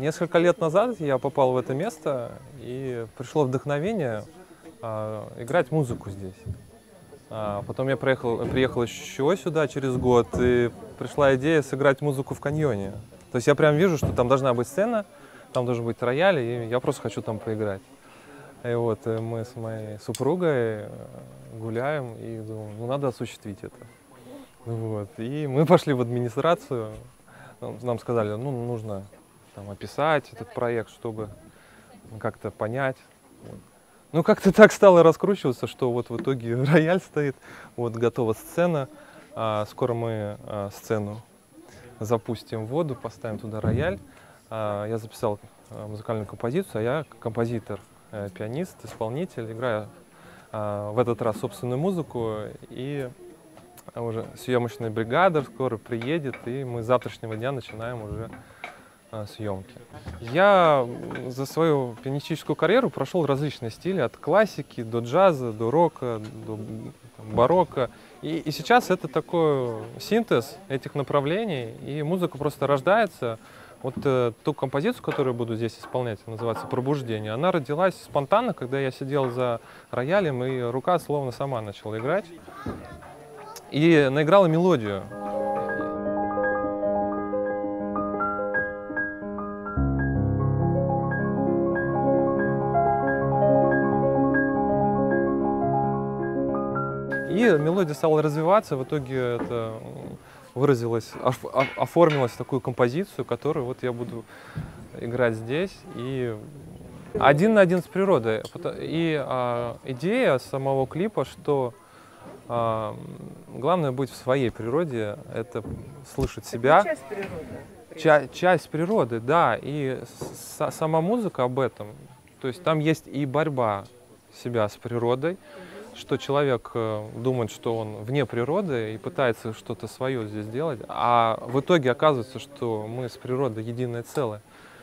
Несколько лет назад я попал в это место, и пришло вдохновение играть музыку здесь. Потом я приехал еще сюда через год, и пришла идея сыграть музыку в каньоне. То есть я прям вижу, что там должна быть сцена, там должен быть рояль, и я просто хочу там поиграть. И вот мы с моей супругой гуляем и думаем, ну надо осуществить это. Вот. И мы пошли в администрацию, нам сказали, ну нужно там описать этот проект, чтобы как-то понять. Ну как-то так стало раскручиваться, что вот в итоге рояль стоит, вот готова сцена. Скоро мы сцену запустим в воду, поставим туда рояль. Я записал музыкальную композицию, а я композитор, пианист, исполнитель, играю в этот раз собственную музыку, и уже съемочная бригада скоро приедет, и мы с завтрашнего дня начинаем уже съемки. Я за свою пианистическую карьеру прошел различные стили, от классики до джаза, до рока, до барокко. И сейчас это такой синтез этих направлений, и музыка просто рождается. Вот ту композицию, которую я буду здесь исполнять, называется «Пробуждение», она родилась спонтанно, когда я сидел за роялем, и рука словно сама начала играть. И наиграла мелодию. И мелодия стала развиваться, в итоге это выразилось, оформилось в такую композицию, которую вот я буду играть здесь. И один на один с природой. И идея самого клипа, что главное быть в своей природе, это слышать себя. Часть природы. Часть природы, да. И сама музыка об этом. То есть там есть и борьба себя с природой, что человек думает, что он вне природы и пытается что-то свое здесь делать, а в итоге оказывается, что мы с природой единое целое.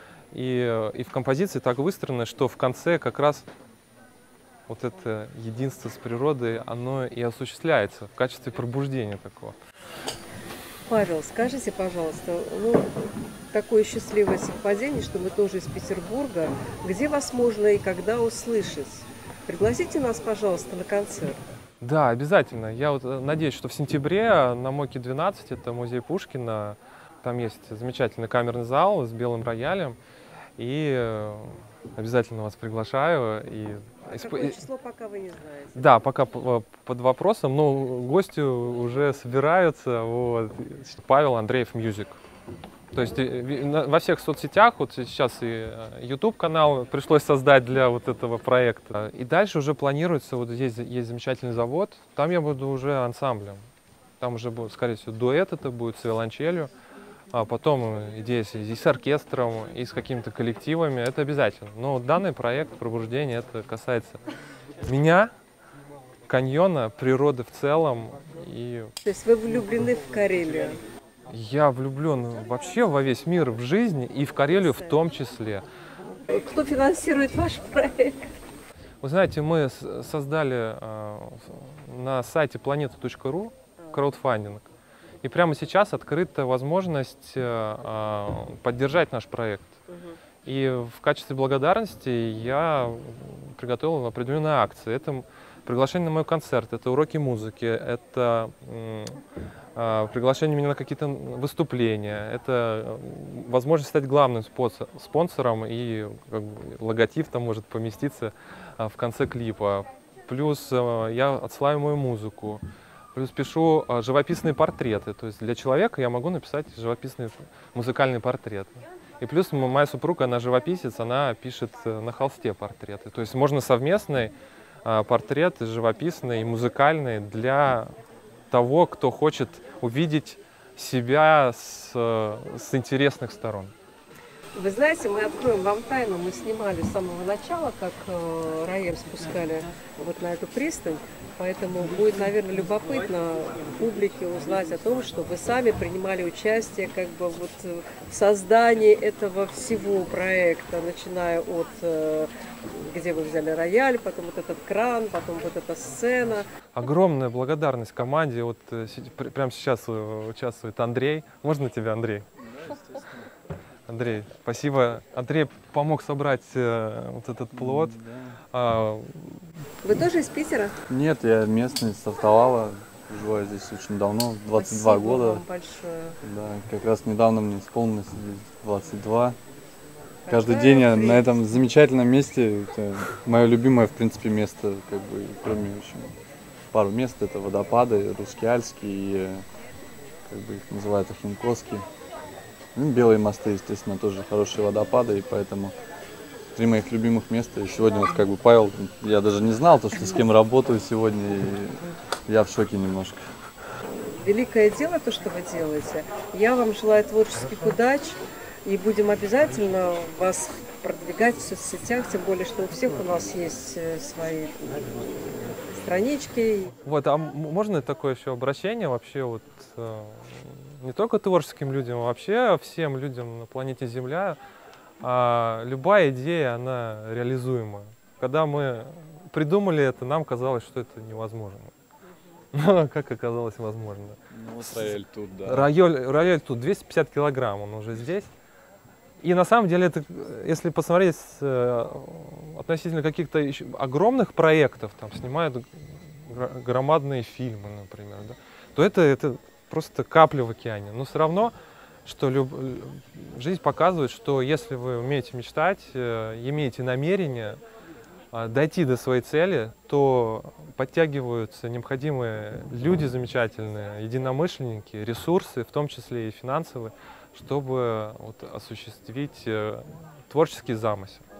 И в композиции так выстроено, что в конце как раз вот это единство с природой, оно и осуществляется в качестве пробуждения такого. Павел, скажите, пожалуйста, ну, такое счастливое совпадение, что мы тоже из Петербурга. Где вас можно и когда услышать? Пригласите нас, пожалуйста, на концерт. Да, обязательно. Я вот надеюсь, что в сентябре на МОКе 12, это музей Пушкина, там есть замечательный камерный зал с белым роялем, и обязательно вас приглашаю. Какое число, пока вы не знаете? Да, пока под вопросом, но гости уже собираются. Вот. Павел Андреев Music. То есть во всех соцсетях, вот сейчас и YouTube-канал пришлось создать для вот этого проекта. И дальше уже планируется, вот здесь есть замечательный завод, там я буду уже ансамблем. Там уже будет, скорее всего, дуэт это будет с виолончелью, а потом идея и с оркестром, и с какими-то коллективами, это обязательно. Но данный проект «Пробуждение» это касается меня, каньона, природы в целом. То есть вы влюблены в Карелию? Я влюблен вообще во весь мир, в жизнь и в Карелию в том числе. Кто финансирует ваш проект? Вы знаете, мы создали на сайте planeta.ru краудфандинг. И прямо сейчас открыта возможность поддержать наш проект. И в качестве благодарности я приготовил определенные акции. Это приглашение на мой концерт, это уроки музыки, это приглашение меня на какие-то выступления, это возможность стать главным спонсором, и как бы, логотип там может поместиться в конце клипа. Плюс я отсылаю мою музыку, плюс пишу живописные портреты. То есть для человека я могу написать живописный музыкальный портрет. И плюс моя супруга, она живописец, она пишет на холсте портреты. То есть можно совместный портрет живописный и музыкальный для того, кто хочет увидеть себя с интересных сторон. Вы знаете, мы откроем вам тайну. Мы снимали с самого начала, как рояль спускали вот на эту пристань. Поэтому будет, наверное, любопытно публике узнать о том, что вы сами принимали участие как бы вот в создании этого всего проекта, начиная от где вы взяли рояль, потом вот этот кран, потом вот эта сцена. Огромная благодарность команде. Вот прямо сейчас участвует Андрей. Можно тебя, Андрей? Андрей, спасибо. Андрей помог собрать вот этот плод. А, Вы тоже из Питера? Нет, я местный, с Автовала. Живу я здесь очень давно, 22 Спасибо года. вам большое. Да, как раз недавно мне исполнилось 22. Каждый Какая день я прелесть. на этом замечательном месте. Это мое любимое, в принципе, место, как бы, кроме очень пару мест. Это водопады, Русскиальский и, как бы их называют, Охинковский. Ну, Белые мосты, естественно, тоже хорошие водопады, и поэтому 3 моих любимых места. И сегодня вот как бы Павел, я даже не знал, то, что с кем работаю сегодня, и я в шоке немножко. Великое дело то, что вы делаете. Я вам желаю творческих удач и будем обязательно вас продвигать в соцсетях, тем более, что у всех у нас есть свои странички. вот, а можно такое еще обращение вообще вот не только творческим людям, а вообще всем людям на планете Земля. Любая идея, она реализуема. Когда мы придумали это, нам казалось, что это невозможно. Но как оказалось возможно. Ну вот рояль тут, да. Рояль тут 250 килограмм, он уже здесь. И на самом деле, это, если посмотреть относительно каких-то огромных проектов, там снимают громадные фильмы, например, да, то это просто капля в океане. Но все равно, что жизнь показывает, что если вы умеете мечтать, имеете намерение дойти до своей цели, то подтягиваются необходимые люди замечательные, единомышленники, ресурсы, в том числе и финансовые, чтобы вот осуществить творческий замысел.